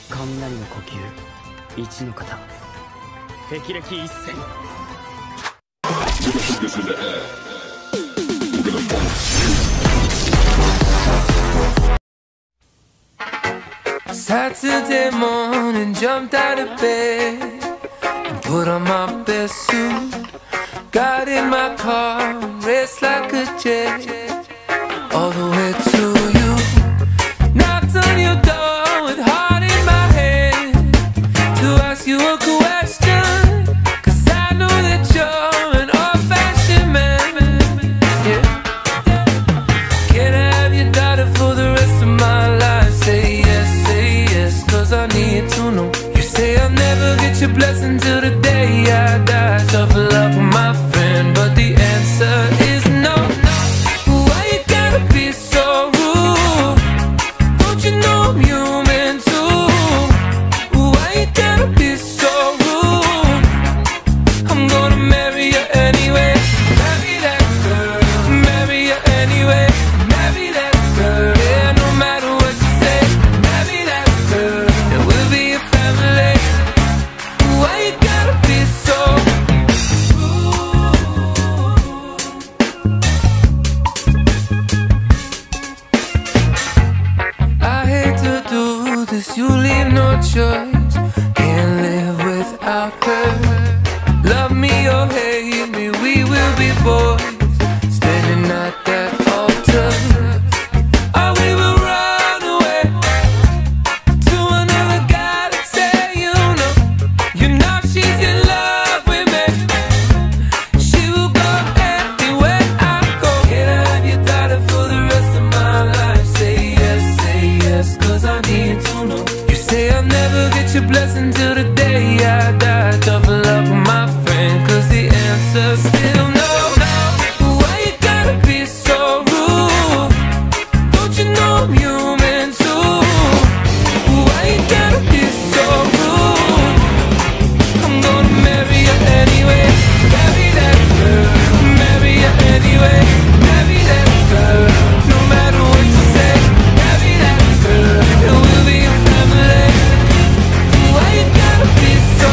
雷の呼吸一の型霹靂一閃 Saturday morning, jumped out of bed and put on my best suit. Got in my car, raced like a jet all the way to you. Knocked on your door with heart in my head to ask you a question, 'cause I know that you're an old-fashioned man. Yeah. Can I have your daughter for the rest of my life? Say yes, 'cause I need to know. You say I'll never get your blessing till the day I die. Suffer love with my friend, but the answer is no. Why you gotta be so rude? Don't you know I'm human too? Why you gotta be so rude? I'm gonna marry you anyway. Marry that girl. Marry you anyway. Marry that girl. Yeah, no matter what you say. Marry that girl. And we'll be a family. Why you gotta be so rude? I hate to do this, you leave no choice. Can't live without her. Love me or hate me, we will be boys standing at that altar. Or we will run away to another guy that say you know she's in love with me. She will go anywhere I go. Can I have your daughter for the rest of my life? Say yes, 'cause I need to know. You say I'll never get your blessing till the day I die. Tough love with my friend, 'cause the answer's still no. Why you gotta be so rude? Don't you know I'm human too? Why you gotta be so rude? I'm gonna marry you anyway. Marry that girl. Marry you anyway. Marry that girl. No matter what you say. Marry that girl. And we'll be a family. Why you gotta be so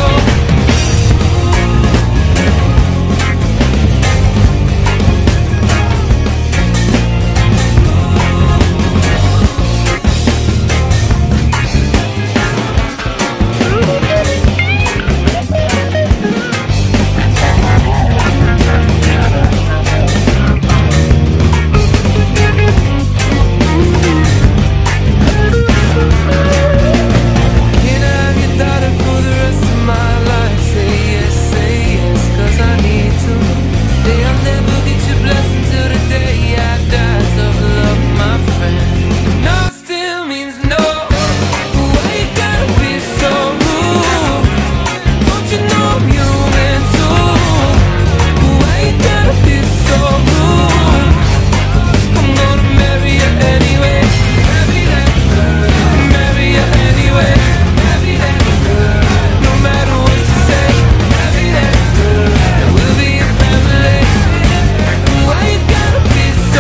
Can I have your daughter for the rest of my life? Say yes, 'cause I need to. Say I'll never get your blessing till the day I die. Tough love, my friend. No still means no. Why you gotta be so rude? Don't you know I'm human too? Why you gotta be so rude? I'm gonna marry you anyway. Marry that girl. Marry you anyway. Marry that girl. No matter what you say. Marry that girl. And we'll be a family. Why you gotta be so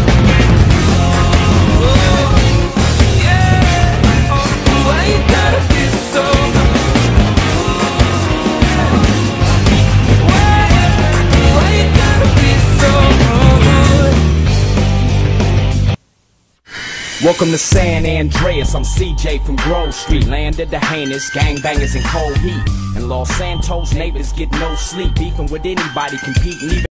yeah. Why you gotta be so Why you gotta be so rude? Welcome to San Andreas, I'm CJ from Grove Street. Land of the heinous, gangbangers in cold heat. In Los Santos, neighbors get no sleep. Beefing with anybody, competing even